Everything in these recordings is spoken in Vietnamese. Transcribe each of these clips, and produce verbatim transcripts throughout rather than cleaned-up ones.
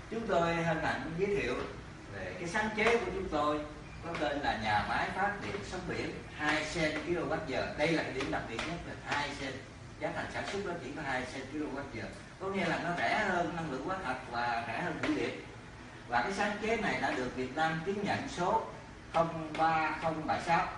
chúng tôi hân hạnh giới thiệu về cái sáng chế của chúng tôi có tên là nhà máy phát điện sóng biển hai sen ki lô oát giờ. Đây là cái điểm đặc biệt nhất là hai sen, giá thành sản xuất nó chỉ có hai sen ki lô oát giờ, có nghĩa là nó rẻ hơn năng lượng hóa thạch và rẻ hơn thủy điện. Và cái sáng chế này đã được Việt Nam chứng nhận số không ba không bảy sáu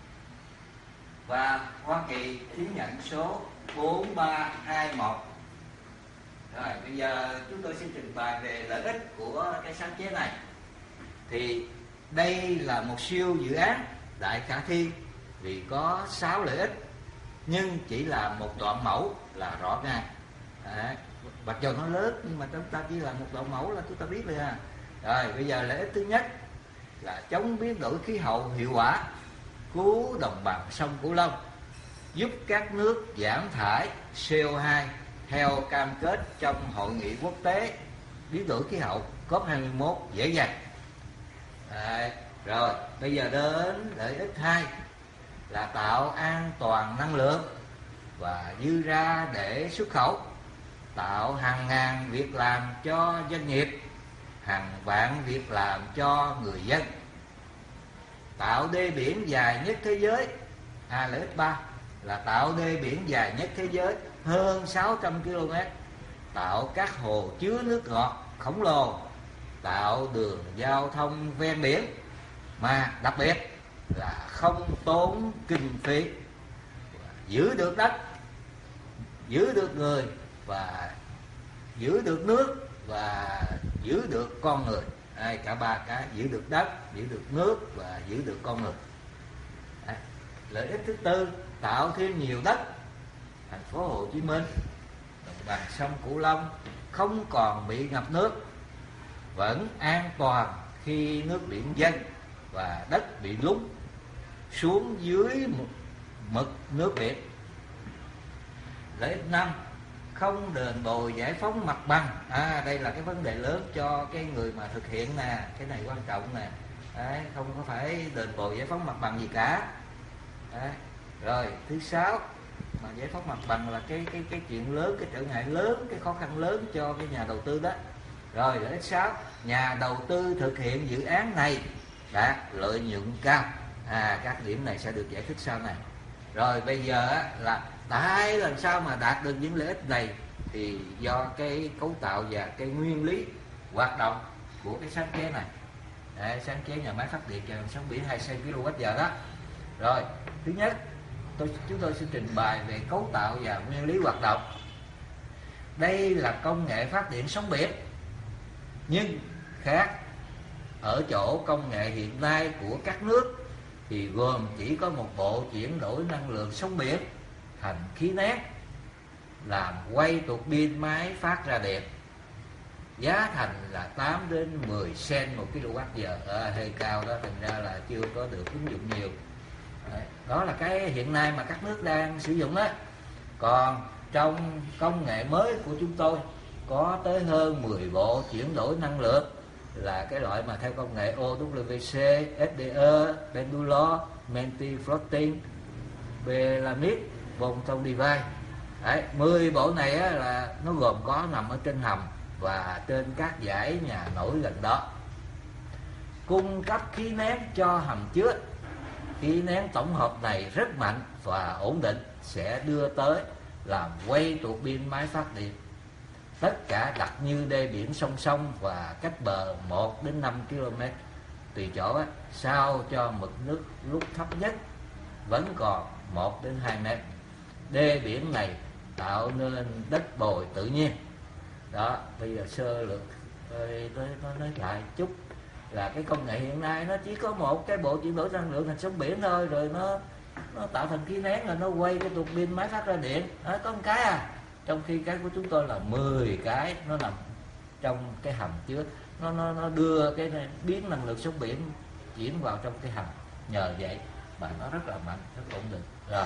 và Hoa Kỳ chứng nhận số bốn ba hai một. Rồi bây giờ chúng tôi xin trình bày về lợi ích của cái sáng chế này. Thì đây là một siêu dự án đại khả thi vì có sáu lợi ích, nhưng chỉ là một đoạn mẫu là rõ ràng. Đấy, mặc dù nó lớn nhưng mà chúng ta chỉ là một đoạn mẫu là chúng ta biết rồi ha. Rồi bây giờ lợi ích thứ nhất là chống biến đổi khí hậu hiệu quả, cứu đồng bằng sông Cửu Long, giúp các nước giảm thải xê o hai theo cam kết trong hội nghị quốc tế biến đổi khí hậu cốp hai mươi mốt dễ dàng. Đấy, rồi bây giờ đến lợi ích hai là tạo an toàn năng lượng và dư ra để xuất khẩu, tạo hàng ngàn việc làm cho doanh nghiệp, hàng vạn việc làm cho người dân, tạo đê biển dài nhất thế giới. À, lợi ích ba là tạo đê biển dài nhất thế giới hơn sáu trăm ki lô mét, tạo các hồ chứa nước ngọt khổng lồ, tạo đường giao thông ven biển, mà đặc biệt là không tốn kinh phí, giữ được đất, giữ được người và giữ được nước và giữ được con người. Đây, cả ba cái: giữ được đất, giữ được nước và giữ được con người. Đấy. Lợi ích thứ tư, tạo thêm nhiều đất. Thành phố Hồ Chí Minh, đồng bằng sông Cửu Long không còn bị ngập nước, vẫn an toàn khi nước biển dâng và đất bị lún xuống dưới mực nước biển. Lợi ích năm, không đền bù giải phóng mặt bằng. À, đây là cái vấn đề lớn cho cái người mà thực hiện nè, cái này quan trọng nè. Đấy, không có phải đền bù giải phóng mặt bằng gì cả. Đấy. Rồi thứ sáu, mà giải phóng mặt bằng là cái cái cái chuyện lớn, cái trở ngại lớn, cái khó khăn lớn cho cái nhà đầu tư đó. Rồi lợi ích sáu, nhà đầu tư thực hiện dự án này đạt lợi nhuận cao. À, các điểm này sẽ được giải thích sau này. Rồi bây giờ là tại làm sao mà đạt được những lợi ích này, thì do cái cấu tạo và cái nguyên lý hoạt động của cái sáng chế này. Đấy, sáng chế nhà máy phát điện cho sóng biển hai sen ki lô oát giờ đó. Rồi thứ nhất, tôi chúng tôi xin trình bày về cấu tạo và nguyên lý hoạt động. Đây là công nghệ phát điện sóng biển, nhưng khác ở chỗ công nghệ hiện nay của các nước thì gồm chỉ có một bộ chuyển đổi năng lượng sóng biển thành khí nén, làm quay tuột pin máy phát ra điện. Giá thành là tám đến mười sen một ki lô oát giờ, à, hơi cao đó, thành ra là chưa có được ứng dụng nhiều. Đấy, đó là cái hiện nay mà các nước đang sử dụng đó. Còn trong công nghệ mới của chúng tôi có tới hơn mười bộ chuyển đổi năng lượng, là cái loại mà theo công nghệ o vê xê, ét đê e, Pendulo, Menti Floating, Belamid, Boson Device. Đấy, mười bộ này á, là nó gồm có nằm ở trên hầm và trên các dãy nhà nổi gần đó, cung cấp khí nén cho hầm chứa. Khí nén tổng hợp này rất mạnh và ổn định, sẽ đưa tới làm quay tuột pin máy phát điện. Tất cả đặt như đê biển song song và cách bờ một đến năm ki lô mét tùy chỗ á, sao cho mực nước lúc thấp nhất vẫn còn một đến hai mét. Đê biển này tạo nên đất bồi tự nhiên. Đó, bây giờ sơ lược tôi nói, nói lại chút là cái công nghệ hiện nay nó chỉ có một cái bộ chuyển đổi năng lượng thành sóng biển thôi, rồi nó nó tạo thành khí nén, rồi nó quay cái tuột pin máy phát ra điện. Đó, có một cái à. Trong khi cái của chúng tôi là mười cái nó nằm trong cái hầm chứa, nó nó nó đưa cái này, biến năng lượng sóng biển chuyển vào trong cái hầm, nhờ vậy mà nó rất là mạnh, rất ổn định. Rồi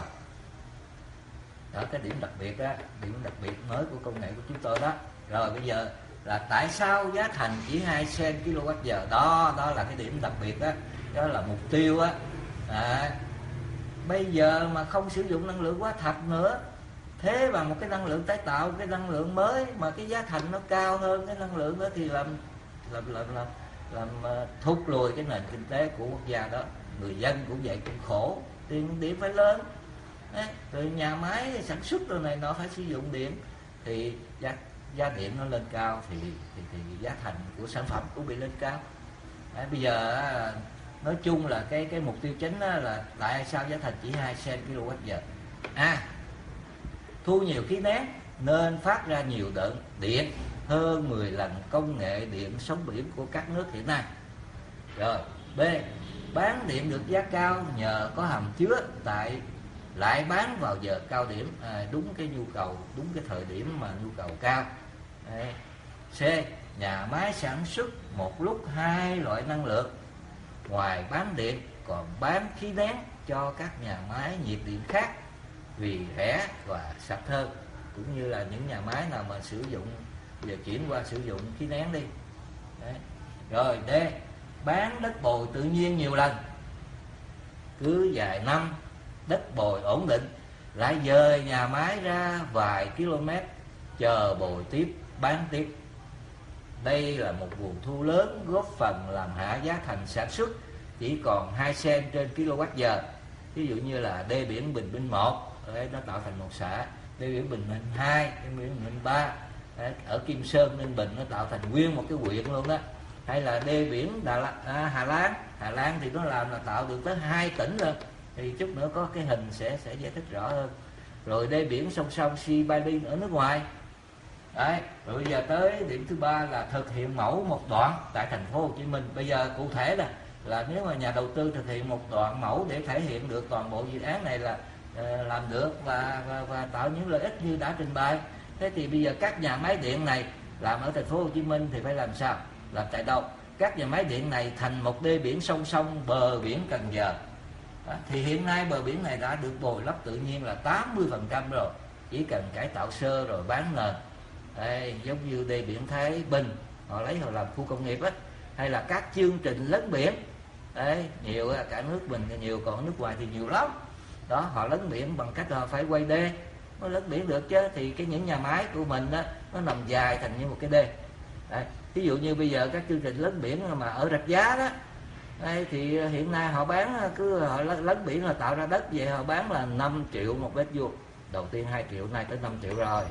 đó, cái điểm đặc biệt đó, điểm đặc biệt mới của công nghệ của chúng tôi đó. Rồi bây giờ là tại sao giá thành chỉ hai sen ki lô oát giờ đó, đó là cái điểm đặc biệt đó, đó là mục tiêu á. À, bây giờ mà không sử dụng năng lượng hóa thạch nữa thế bằng một cái năng lượng tái tạo, cái năng lượng mới mà cái giá thành nó cao hơn cái năng lượng đó thì làm làm làm làm, làm uh, thúc lùi cái nền kinh tế của quốc gia đó. Người dân cũng vậy, cũng khổ, tiền điện phải lên. Đấy, rồi nhà máy sản xuất đồ này nó phải sử dụng điện thì giá giá điện nó lên cao thì thì, thì giá thành của sản phẩm cũng bị lên cao. Đấy, bây giờ nói chung là cái cái mục tiêu chính là tại sao giá thành chỉ hai cent kWh. À, thu nhiều khí nén nên phát ra nhiều đợt điện hơn mười lần công nghệ điện sóng biển của các nước hiện nay. Rồi, B, bán điện được giá cao nhờ có hầm chứa tại lại bán vào giờ cao điểm, à, đúng cái nhu cầu, đúng cái thời điểm mà nhu cầu cao. Đấy. C, nhà máy sản xuất một lúc hai loại năng lượng, ngoài bán điện còn bán khí nén cho các nhà máy nhiệt điện khác vì rẻ và sạch hơn, cũng như là những nhà máy nào mà sử dụng giờ chuyển qua sử dụng khí nén đi. Đấy. Rồi D, bán đất bồi tự nhiên nhiều lần, cứ vài năm đất bồi ổn định lại dời nhà máy ra vài km chờ bồi tiếp, bán tiếp. Đây là một nguồn thu lớn góp phần làm hạ giá thành sản xuất chỉ còn hai cent trên kWh. Ví dụ như là đê biển Bình Minh một, đấy, nó tạo thành một xã, đê biển Bình Minh hai, đê biển Bình Minh ba, đấy, ở Kim Sơn Ninh Bình nó tạo thành nguyên một cái huyện luôn đó. Hay là đê biển Đà La, à, Hà Lan, Hà Lan thì nó làm là tạo được tới hai tỉnh rồi. Thì chút nữa có cái hình sẽ sẽ giải thích rõ hơn. Rồi đê biển song song Sibalin ở nước ngoài. Đấy, rồi bây giờ tới điểm thứ ba là thực hiện mẫu một đoạn tại thành phố Hồ Chí Minh. Bây giờ cụ thể là là nếu mà nhà đầu tư thực hiện một đoạn mẫu để thể hiện được toàn bộ dự án này là uh, làm được và, và và tạo những lợi ích như đã trình bày. Thế thì bây giờ các nhà máy điện này làm ở thành phố Hồ Chí Minh thì phải làm sao? Làm tại đâu? Các nhà máy điện này thành một đê biển song song bờ biển Cần Giờ. Đó, thì hiện nay bờ biển này đã được bồi lấp tự nhiên là tám mươi phần trăm rồi, chỉ cần cải tạo sơ rồi bán nền. Đây, giống như đê biển Thái Bình họ lấy họ làm khu công nghiệp á, hay là các chương trình lấn biển. Đấy, nhiều cả nước mình thì nhiều, còn nước ngoài thì nhiều lắm. Đó, họ lấn biển bằng cách họ phải quay đê mới lấn biển được chứ. Thì cái những nhà máy của mình đó, nó nằm dài thành như một cái đê. Đấy, ví dụ như bây giờ các chương trình lấn biển mà ở Rạch Giá đó, đây thì hiện nay họ bán, cứ họ lấn biển là tạo ra đất vậy, họ bán là năm triệu một mét vuông. Đầu tiên hai triệu, nay tới năm triệu rồi.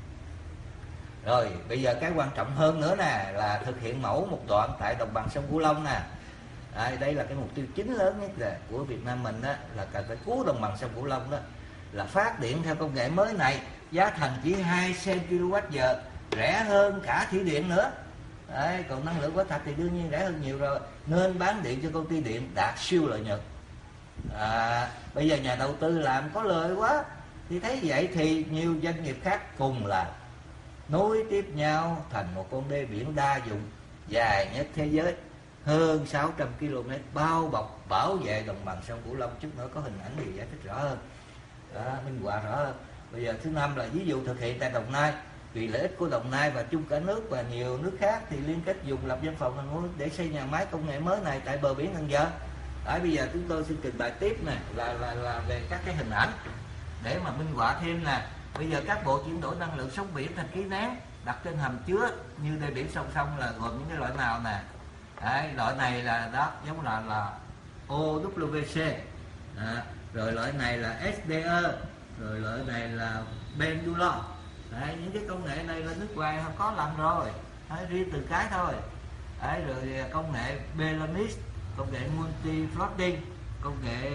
Rồi bây giờ cái quan trọng hơn nữa nè là thực hiện mẫu một đoạn tại đồng bằng sông Cửu Long nè. Đây, đây là cái mục tiêu chính lớn nhất là của Việt Nam mình đó, là cần phải cứu đồng bằng sông Cửu Long đó, là phát điện theo công nghệ mới này, giá thành chỉ hai cent kWh, rẻ hơn cả thủy điện nữa. Đấy, còn năng lượng hóa thạch thì đương nhiên rẻ hơn nhiều rồi, nên bán điện cho công ty điện đạt siêu lợi nhuận. À, bây giờ nhà đầu tư làm có lời quá, thì thấy vậy thì nhiều doanh nghiệp khác cùng làm, nối tiếp nhau thành một con đê biển đa dụng dài nhất thế giới, hơn sáu trăm ki lô mét, bao bọc bảo vệ đồng bằng sông Cửu Long. Chút nữa có hình ảnh thì giải thích rõ hơn, đó, minh họa rõ hơn. Bây giờ thứ năm là ví dụ thực hiện tại Đồng Nai, vì lợi ích của Đồng Nai và chung cả nước và nhiều nước khác thì liên kết dùng lập văn phòng thành phố để xây nhà máy công nghệ mới này tại bờ biển Cần Giờ. Đấy, bây giờ chúng tôi xin trình bày tiếp này là là là về các cái hình ảnh để mà minh họa thêm nè. Bây giờ các bộ chuyển đổi năng lượng sóng biển thành khí nén đặt trên hầm chứa như đê biển song song là gồm những cái loại nào nè. Đấy, loại này là đó giống là là O W C, à, rồi loại này là S D E, rồi loại này là Pendulum. Đấy, những cái công nghệ này là nước ngoài họ có làm rồi. Đấy, riêng từng cái thôi. Đấy, rồi công nghệ Belanis, công nghệ Multi Floating, công nghệ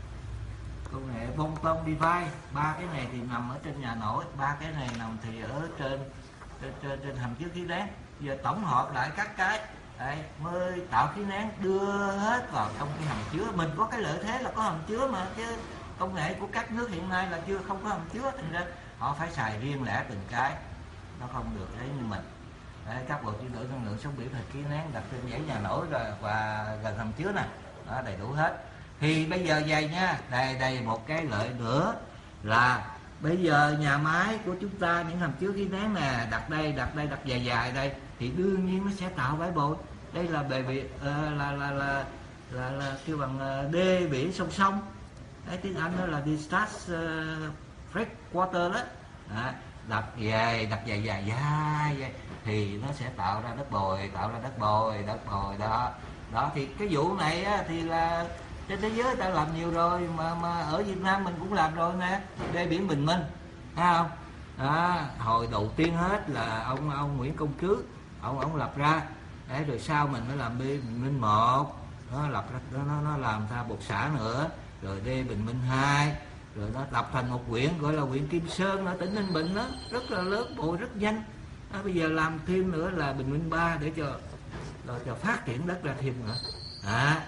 công nghệ bông tông device. Ba cái này thì nằm ở trên nhà nổi, ba cái này nằm thì ở trên trên trên, trên hầm chứa khí nén. Giờ tổng hợp lại các cái đấy, mới tạo khí nén đưa hết vào trong cái hầm chứa. Mình có cái lợi thế là có hầm chứa mà, chứ công nghệ của các nước hiện nay là chưa không có hầm chứa, thành ra họ phải xài riêng lẻ từng cái, nó không được đấy như mình. Đấy, các bộ chuyển đổi năng lượng sóng biển thành khí nén đặt trên dãy nhà nổi rồi và gần hầm chứa nè, đó đầy đủ hết. Thì bây giờ vậy nha, đây đây một cái lợi nữa là bây giờ nhà máy của chúng ta những hầm chứa khí nén nè đặt đây đặt đây đặt dài dài đây thì đương nhiên nó sẽ tạo bãi bồi. Đây là bề biển uh, là là là là là kêu bằng uh, đê biển song song. Đấy, tiếng Anh đó là discharge uh, freshwater đó, đó đập về đập dài dài dài dài thì nó sẽ tạo ra đất bồi, tạo ra đất bồi đất bồi đó. Đó thì cái vụ này á, thì là trên thế giới ta làm nhiều rồi, mà mà ở Việt Nam mình cũng làm rồi nè, đê biển Bình Minh, thấy không? Đó, hồi đầu tiên hết là ông ông Nguyễn Công Trứ, ông ông lập ra, đấy, rồi sau mình mới làm đê Bình Minh một, nó lập ra nó nó làm ra một xã nữa, rồi đê Bình Minh hai, rồi nó lập thành một huyện gọi là huyện Kim Sơn ở tỉnh Ninh Bình đó, rất là lớn, bồi rất nhanh. À, bây giờ làm thêm nữa là Bình Minh ba để cho rồi cho phát triển đất ra thêm nữa. À,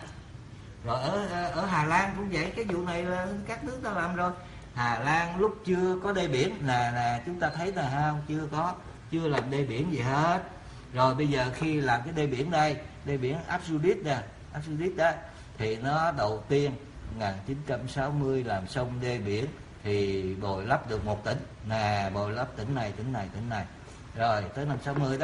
rồi ở ở Hà Lan cũng vậy, cái vụ này là các nước ta làm rồi. Hà Lan lúc chưa có đê biển là là chúng ta thấy là không, chưa có chưa làm đê biển gì hết. Rồi bây giờ khi làm cái đê biển đây, đê biển Absolute nè, Absolute đó, thì nó đầu tiên một nghìn chín trăm sáu mươi làm xong đê biển thì bồi lấp được một tỉnh nè, bồi lấp tỉnh này tỉnh này tỉnh này. Rồi tới năm sáu mươi đó,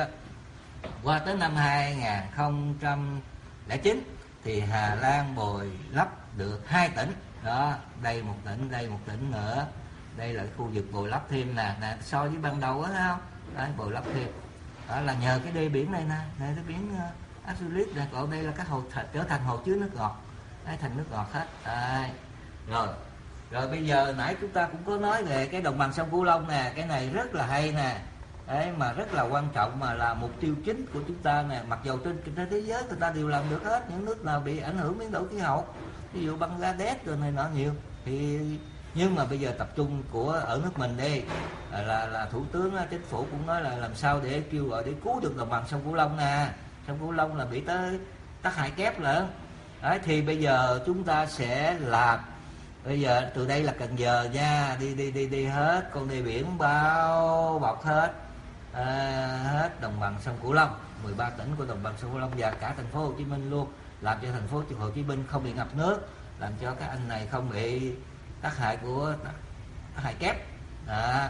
qua tới năm hai nghìn không trăm lẻ chín thì Hà Lan bồi lấp được hai tỉnh đó, đây một tỉnh, đây một tỉnh nữa, đây là khu vực bồi lấp thêm nè, nè so với ban đầu đó, thấy không? Đấy, bồi lấp thêm đó là nhờ cái đê biển này nè, này cái biển uh, Absolute nè, còn đây là các hồ trở thành hồ chứa nước ngọt, đấy, thành nước ngọt hết. Đấy. Rồi rồi bây giờ nãy chúng ta cũng có nói về cái đồng bằng sông Cửu Long nè, cái này rất là hay nè, đấy, mà rất là quan trọng, mà là mục tiêu chính của chúng ta nè. Mặc dù trên trên thế giới người ta đều làm được hết, những nước nào bị ảnh hưởng biến đổi khí hậu, ví dụ Bangladesh rồi này nọ nhiều, thì nhưng mà bây giờ tập trung của ở nước mình đi là là, là thủ tướng chính phủ cũng nói là làm sao để kêu gọi để cứu được đồng bằng sông Cửu Long nè. Sông Cửu Long là bị tới tác hại kép lận. Đấy, thì bây giờ chúng ta sẽ làm, bây giờ từ đây là Cần Giờ nha, đi đi đi đi hết con đê biển bao bọc hết à, hết đồng bằng sông Cửu Long, mười ba tỉnh của đồng bằng sông Cửu Long và cả thành phố Hồ Chí Minh luôn, làm cho thành phố Hồ Chí Minh không bị ngập nước, làm cho các anh này không bị tác hại của tác hại kép. Đó.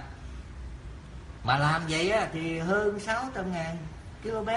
Mà làm vậy á, thì hơn sáu trăm ngàn km,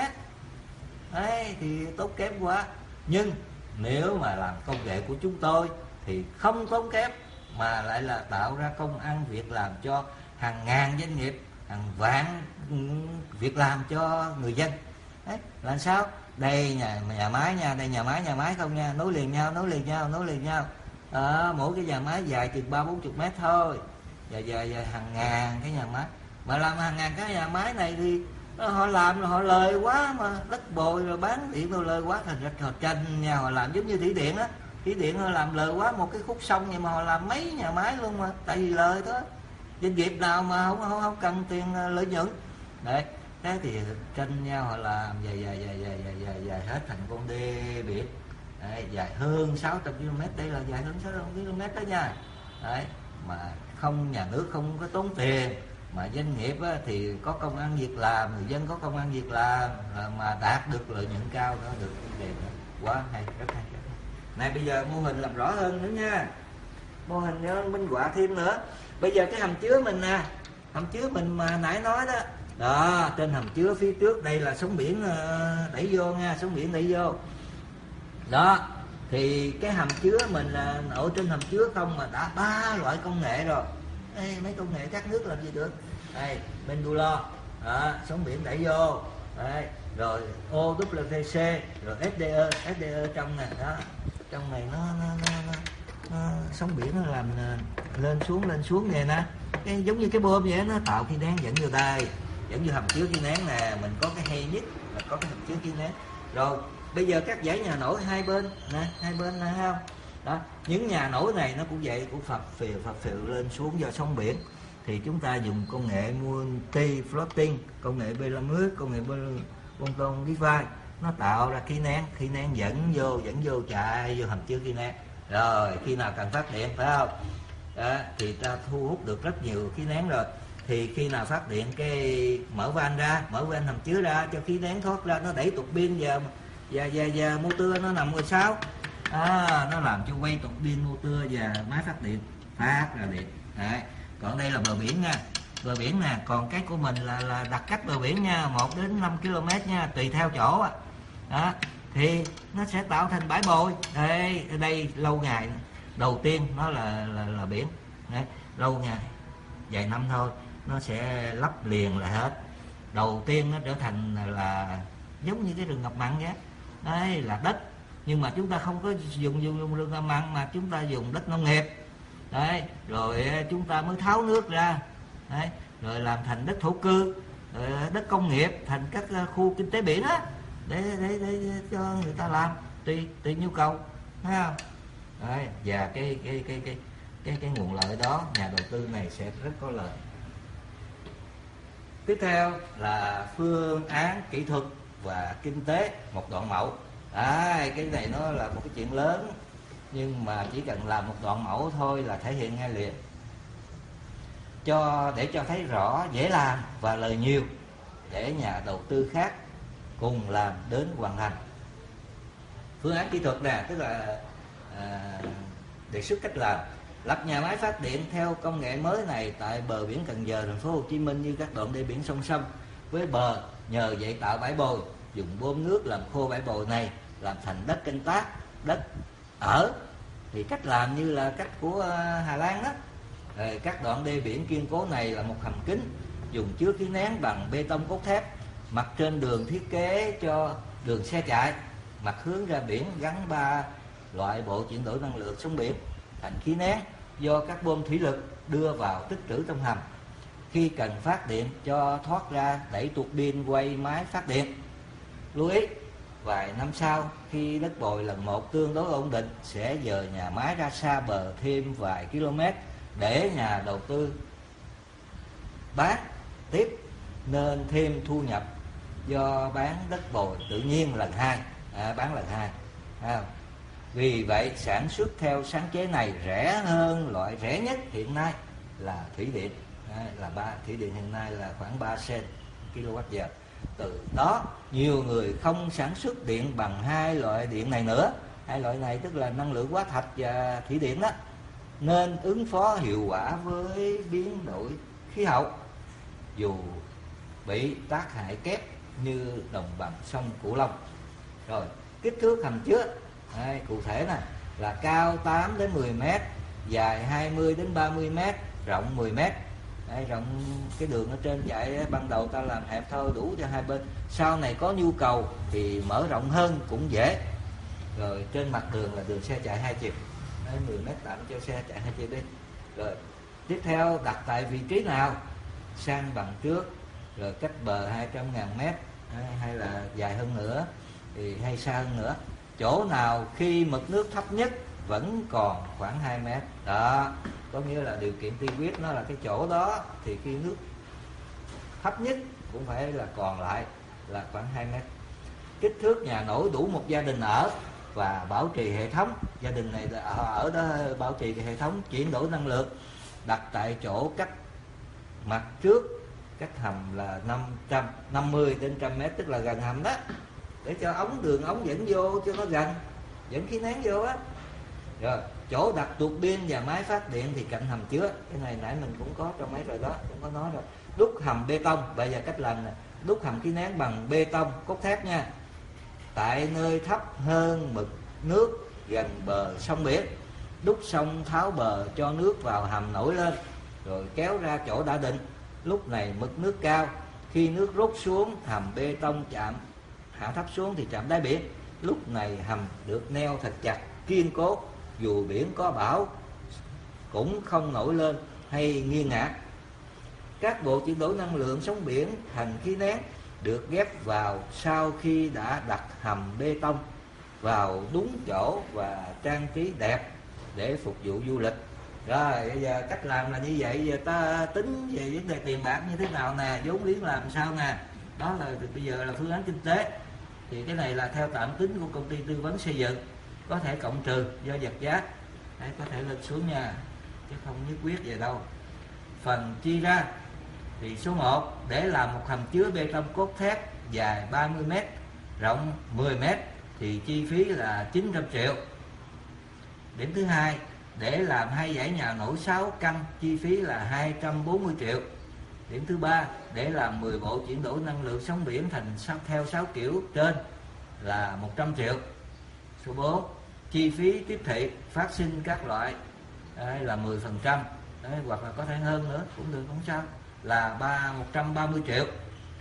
đấy, thì tốn kém quá. Nhưng nếu mà làm công nghệ của chúng tôi thì không tốn kém, mà lại là tạo ra công ăn việc làm cho hàng ngàn doanh nghiệp, hàng vạn việc làm cho người dân. Đấy, là sao? Đây nhà nhà máy nha, đây nhà máy nhà máy không nha, nối liền nhau, nối liền nhau, nối liền nhau. À, mỗi cái nhà máy dài chừng ba bốn chục mét thôi, dài dài dài hàng ngàn cái nhà máy. Mà làm hàng ngàn cái nhà máy này thì họ làm rồi họ lời quá, mà đất bồi rồi bán điện rồi lời quá, thành ra họ tranh nhau, họ làm giống như thủy điện á, thủy điện họ làm lời quá một cái khúc sông, nhưng mà họ làm mấy nhà máy luôn, mà tại vì lời đó, doanh nghiệp nào mà không không, không cần tiền lợi nhuận. Đấy, thế thì tranh nhau họ làm dài dài dài dài dài dài, dài hết thành con đê biển. Đấy, dài hơn sáu trăm ki lô mét, đây là dài hơn sáu trăm ki lô mét đó nha. Đấy, mà không, nhà nước không có tốn tiền, mà doanh nghiệp á, thì có công ăn việc làm, người dân có công ăn việc làm, mà đạt được lợi nhuận cao đó, được cái tiền đó. Quá hay, rất hay. Này bây giờ mô hình làm rõ hơn nữa nha, mô hình nó minh họa thêm nữa. Bây giờ cái hầm chứa mình nè, hầm chứa mình mà nãy nói đó, đó trên hầm chứa phía trước đây là sóng biển đẩy vô nha, sóng biển đẩy vô đó. Thì cái hầm chứa mình là ở trên hầm chứa không mà đã ba loại công nghệ rồi. Ê, mấy công nghệ các nước làm gì được. Đây, Pendulo, đó, sóng biển đẩy vô. Đấy, rồi O W C, rồi S D E, S D E trong này đó. Trong này nó nó, nó, nó, nó sóng biển nó làm lên xuống lên xuống vậy nè. Cái giống như cái bơm vậy, nó tạo khí nén dẫn vô đây, dẫn vô hầm chứa khí nén nè. Mình có cái hay nhất là có cái hầm chứa khí nén. Rồi bây giờ các dãy nhà nổi hai bên nè, hai bên nè, không? Đó, những nhà nổi này nó cũng vậy, cũng phập phìu phập phìu lên xuống do sóng biển. Thì chúng ta dùng công nghệ multi floating, công nghệ Belamut, công nghệ Bonton Device, nó tạo ra khí nén, khí nén dẫn vô dẫn vô chạy vô hầm chứa khí nén. Rồi khi nào cần phát điện, phải không? Đó, thì ta thu hút được rất nhiều khí nén rồi. Thì khi nào phát điện cái mở van ra, mở van hầm chứa ra cho khí nén thoát ra, nó đẩy tuột pin và và và, và motor nó nằm ngoài sau. À, nó làm cho quay tuột pin motor và máy phát điện phát ra điện. Đấy. Còn đây là bờ biển nha, bờ biển nè. Còn cái của mình là là đặt cách bờ biển nha, một đến năm ki lô mét nha, tùy theo chỗ á. Đó. Thì nó sẽ tạo thành bãi bồi. Đây, ở đây lâu ngày đầu tiên nó là là, là biển. Đấy. Lâu ngày vài năm thôi nó sẽ lấp liền lại hết. Đầu tiên nó trở thành là giống như cái rừng ngập mặn vậy, đấy là đất, nhưng mà chúng ta không có dùng dùng, dùng rừng ngập mặn mà chúng ta dùng đất nông nghiệp, đấy rồi chúng ta mới tháo nước ra, đấy rồi làm thành đất thổ cư, rồi đất công nghiệp thành các khu kinh tế biển á, để, để để cho người ta làm tùy tùy nhu cầu, thấy không? Đấy, và cái cái cái cái cái cái nguồn lợi đó nhà đầu tư này sẽ rất có lợi. Tiếp theo là phương án kỹ thuật và kinh tế một đoạn mẫu. Đấy, cái này nó là một cái chuyện lớn, nhưng mà chỉ cần làm một đoạn mẫu thôi là thể hiện ngay liền, cho để cho thấy rõ dễ làm và lời nhiều, để nhà đầu tư khác cùng làm đến hoàn thành. Phương án kỹ thuật nè, tức là à, đề xuất cách làm lập nhà máy phát điện theo công nghệ mới này tại bờ biển Cần Giờ, thành phố Hồ Chí Minh như các đoạn đê biển song song với bờ, nhờ vậy tạo bãi bồi, dùng bơm nước làm khô bãi bồi này, làm thành đất canh tác, đất ở. Thì cách làm như là cách của Hà Lan đó. Rồi các đoạn đê biển kiên cố này là một hầm kính, dùng chứa khí nén bằng bê tông cốt thép, mặt trên đường thiết kế cho đường xe chạy, mặt hướng ra biển gắn ba loại bộ chuyển đổi năng lượng sóng biển thành khí nén do các bơm thủy lực đưa vào tích trữ trong hầm. Khi cần phát điện cho thoát ra đẩy tuột pin quay máy phát điện. Lưu ý, vài năm sau khi đất bồi lần một tương đối ổn định sẽ dời nhà máy ra xa bờ thêm vài km để nhà đầu tư bán tiếp, nên thêm thu nhập do bán đất bồi tự nhiên lần hai, à, bán lần hai. À, vì vậy sản xuất theo sáng chế này rẻ hơn loại rẻ nhất hiện nay là thủy điện, à, là ba thủy điện hiện nay là khoảng ba sen kWh. Từ đó nhiều người không sản xuất điện bằng hai loại điện này nữa. Hai loại này tức là năng lượng hóa thạch và thủy điện đó, nên ứng phó hiệu quả với biến đổi khí hậu dù bị tác hại kép như đồng bằng sông Cửu Long. Rồi kích thước hầm chứa, đây, cụ thể này là cao tám đến mười mét, dài hai mươi đến ba mươi mét, rộng mười mét. Đây, rộng cái đường ở trên chạy ban đầu ta làm hẹp thôi, đủ cho hai bên. Sau này có nhu cầu thì mở rộng hơn cũng dễ. Rồi trên mặt đường là đường xe chạy hai chiều, đấy, mười mét tạm cho xe chạy hai chiều đi. Rồi tiếp theo đặt tại vị trí nào, sang bằng trước, rồi cách bờ hai trăm ngàn mét, hay là dài hơn nữa thì hay xa hơn nữa. Chỗ nào khi mực nước thấp nhất vẫn còn khoảng hai mét đó, có nghĩa là điều kiện tiên quyết nó là cái chỗ đó thì khi nước thấp nhất cũng phải là còn lại là khoảng hai mét. Kích thước nhà nổi đủ một gia đình ở và bảo trì hệ thống. Gia đình này ở đó bảo trì cái hệ thống chuyển đổi năng lượng, đặt tại chỗ cách mặt trước cách hầm là năm trăm năm mươi đến một trăm mét, tức là gần hầm đó, để cho ống đường ống dẫn vô cho nó gần, dẫn khí nén vô á. Rồi chỗ đặt tuột pin và máy phát điện thì cạnh hầm chứa. Cái này nãy mình cũng có trong mấy rồi đó, cũng có nói rồi. Đúc hầm bê tông, bây giờ cách làm nè, đúc hầm khí nén bằng bê tông cốt thép nha, tại nơi thấp hơn mực nước gần bờ sông biển. Đúc xong tháo bờ cho nước vào hầm nổi lên, rồi kéo ra chỗ đã định. Lúc này mực nước cao, khi nước rút xuống hầm bê tông chạm hạ thấp xuống thì chạm đáy biển. Lúc này hầm được neo thật chặt kiên cố, dù biển có bão cũng không nổi lên hay nghiêng ngả. Các bộ chuyển đổi năng lượng sóng biển thành khí nén được ghép vào sau khi đã đặt hầm bê tông vào đúng chỗ và trang trí đẹp để phục vụ du lịch. Rồi bây giờ cách làm là như vậy, giờ ta tính về vấn đề tiền bạc như thế nào nè, vốn liếng làm sao nè. Đó là bây giờ là phương án kinh tế. Thì cái này là theo tạm tính của công ty tư vấn xây dựng, có thể cộng trừ do vật giá, đấy, có thể lên xuống nha, chứ không nhất quyết về đâu. Phần chi ra thì số một, để làm một hầm chứa bê tông cốt thép dài ba mươi mét, rộng mười mét thì chi phí là chín trăm triệu. Điểm thứ hai, để làm hai dãy nhà nổi sáu căn chi phí là hai trăm bốn mươi triệu. Điểm thứ ba, để làm mười bộ chuyển đổi năng lượng sóng biển thành theo sáu kiểu trên là một trăm triệu. Số bốn, chi phí tiếp thị phát sinh các loại là mười phần trăm Đấy, hoặc là có thể hơn nữa cũng được, không sao, là ba một trăm ba mươi triệu.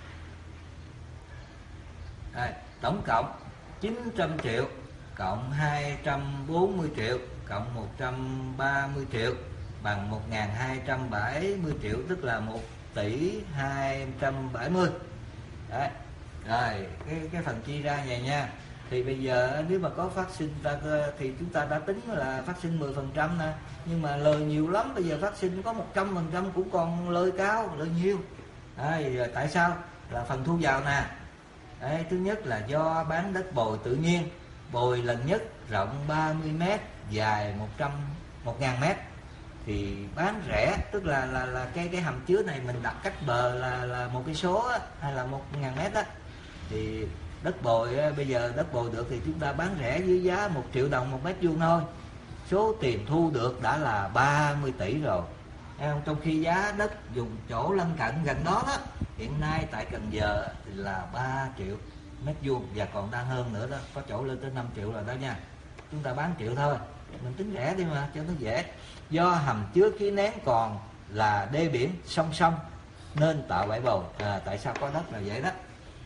Đây, tổng cộng chín trăm triệu cộng hai trăm bốn mươi triệu cộng một trăm ba mươi triệu bằng một nghìn hai trăm bảy mươi triệu, tức là một tỷ hai trăm bảy mươi. Đấy. Rồi cái cái phần chia ra vậy nha. Thì bây giờ nếu mà có phát sinh ta thì chúng ta đã tính là phát sinh mười phần trăm nè, nhưng mà lời nhiều lắm, bây giờ phát sinh có một trăm phần trăm cũng còn lời cao, lời nhiều. Đấy, tại sao? Là phần thu vào nè. Đấy, thứ nhất là do bán đất bồi tự nhiên, bồi lần nhất rộng ba mươi mét, dài một trăm một nghìn mét, thì bán rẻ, tức là là là cái cái hầm chứa này mình đặt cách bờ là là một cây số hay là một ngàn mét á, thì đất bồi á, bây giờ đất bồi được thì chúng ta bán rẻ dưới giá một triệu đồng một mét vuông thôi. Số tiền thu được đã là ba mươi tỷ rồi. Trong khi giá đất dùng chỗ lân cận gần đó đó, hiện nay tại Cần Giờ thì là ba triệu mét vuông và còn đang hơn nữa đó, có chỗ lên tới năm triệu rồi đó nha. Chúng ta bán triệu thôi, mình tính rẻ đi mà cho nó dễ. Do hầm chứa khí nén còn là đê biển song song nên tạo bãi bồi. À, tại sao có đất là vậy đó.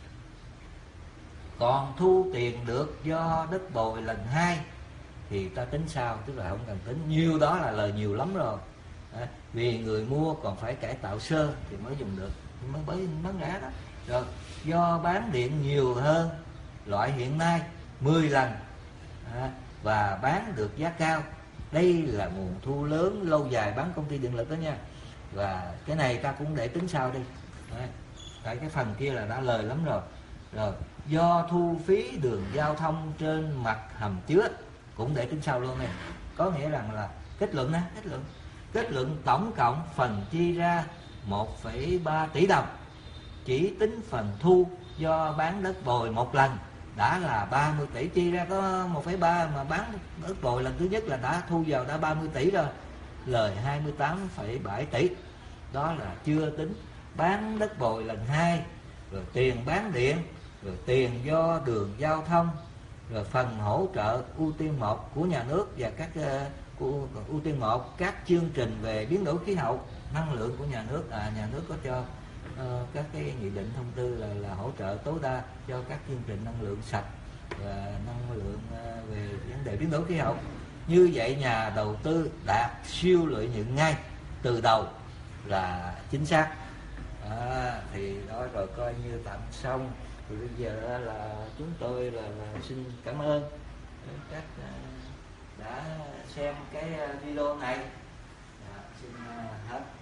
Còn thu tiền được do đất bồi lần hai thì ta tính sao, tức là không cần tính, nhiều đó là lời nhiều lắm rồi. À, vì người mua còn phải cải tạo sơ thì mới dùng được, mới mới bán rẻ đó. Rồi do bán điện nhiều hơn loại hiện nay mười lần, à, và bán được giá cao, đây là nguồn thu lớn lâu dài bán công ty điện lực đó nha. Và cái này ta cũng để tính sau đi. Đấy. Tại cái phần kia là đã lời lắm rồi. Rồi do thu phí đường giao thông trên mặt hầm chứa cũng để tính sau luôn này. Có nghĩa rằng là kết luận nè, kết luận kết luận tổng cộng phần chi ra một phẩy ba tỷ đồng, chỉ tính phần thu do bán đất bồi một lần đã là ba mươi tỷ, chi ra có một phẩy ba mà bán đất bồi lần thứ nhất là đã thu vào đã ba mươi tỷ rồi, lời hai mươi tám phẩy bảy tỷ. Đó là chưa tính bán đất bồi lần hai, rồi tiền bán điện, rồi tiền do đường giao thông, rồi phần hỗ trợ ưu tiên một của nhà nước và các uh, ưu tiên một các chương trình về biến đổi khí hậu, năng lượng của nhà nước. À, nhà nước có cho uh, các cái nghị định thông tư là, là hỗ trợ tối đa cho các chương trình năng lượng sạch và năng lượng uh, về vấn đề biến đổi khí hậu. Như vậy nhà đầu tư đạt siêu lợi nhuận ngay từ đầu là chính xác. À, thì đó rồi coi như tạm xong. Thì bây giờ là chúng tôi là, là xin cảm ơn các đã xem cái video này. À, xin hết.